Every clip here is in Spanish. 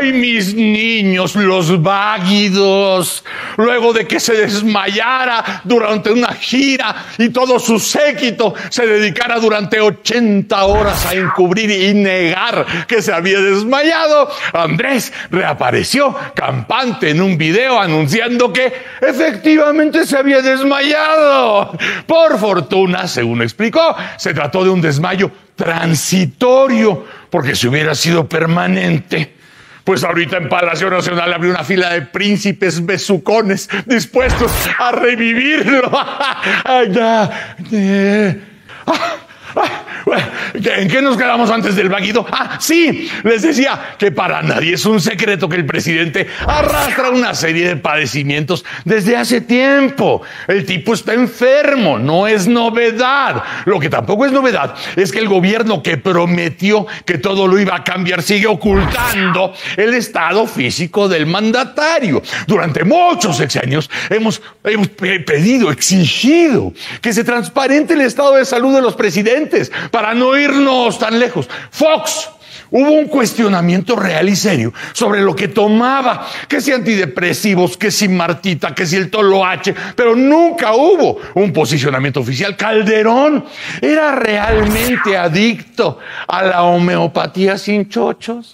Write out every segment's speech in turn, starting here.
¡Ay, mis niños, los váguidos! Luego de que se desmayara durante una gira y todo su séquito se dedicara durante 80 horas a encubrir y negar que se había desmayado, Andrés reapareció campante en un video anunciando que efectivamente se había desmayado. Por fortuna, según explicó, se trató de un desmayo transitorio, porque si hubiera sido permanente, pues ahorita en Palacio Nacional habría una fila de príncipes besucones dispuestos a revivirlo. ¿En qué nos quedamos antes del vaguido? Sí, les decía que para nadie es un secreto que el presidente arrastra una serie de padecimientos desde hace tiempo. El tipo está enfermo, no es novedad. Lo que tampoco es novedad es que el gobierno que prometió que todo lo iba a cambiar sigue ocultando el estado físico del mandatario. Durante muchos sexenios hemos pedido, exigido que se transparente el estado de salud de los presidentes para no irnos tan lejos. Fox, hubo un cuestionamiento real y serio sobre lo que tomaba, que si antidepresivos, que si Martita, que si el Toloache, pero nunca hubo un posicionamiento oficial. Calderón era realmente adicto a la homeopatía sin chochos.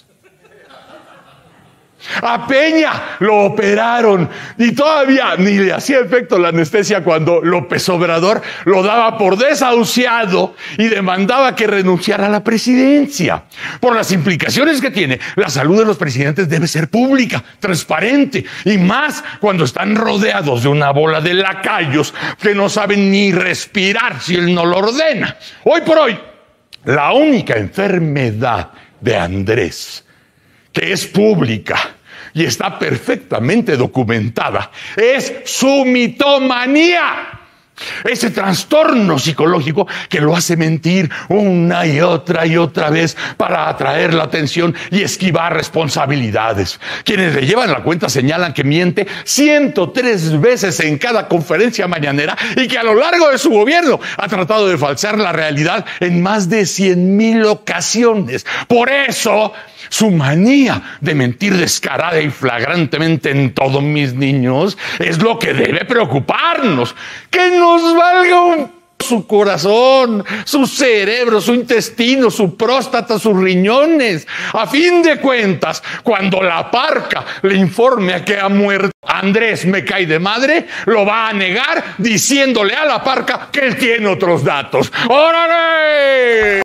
A Peña lo operaron y todavía ni le hacía efecto la anestesia cuando López Obrador lo daba por desahuciado y demandaba que renunciara a la presidencia. Por las implicaciones que tiene, la salud de los presidentes debe ser pública, transparente, y más cuando están rodeados de una bola de lacayos que no saben ni respirar si él no lo ordena. Hoy por hoy, la única enfermedad de Andrés que es pública y está perfectamente documentada, es su mitomanía. Ese trastorno psicológico que lo hace mentir una y otra vez para atraer la atención y esquivar responsabilidades. Quienes le llevan la cuenta señalan que miente 103 veces en cada conferencia mañanera y que a lo largo de su gobierno ha tratado de falsear la realidad en más de 100,000 ocasiones. Por eso, su manía de mentir descarada y flagrantemente en todo, mis niños, es lo que debe preocuparnos. Que nos valga su corazón, su cerebro, su intestino, su próstata, sus riñones. A fin de cuentas, cuando la parca le informe a que ha muerto Andrés me cae de madre, lo va a negar diciéndole a la parca que él tiene otros datos. ¡Órale!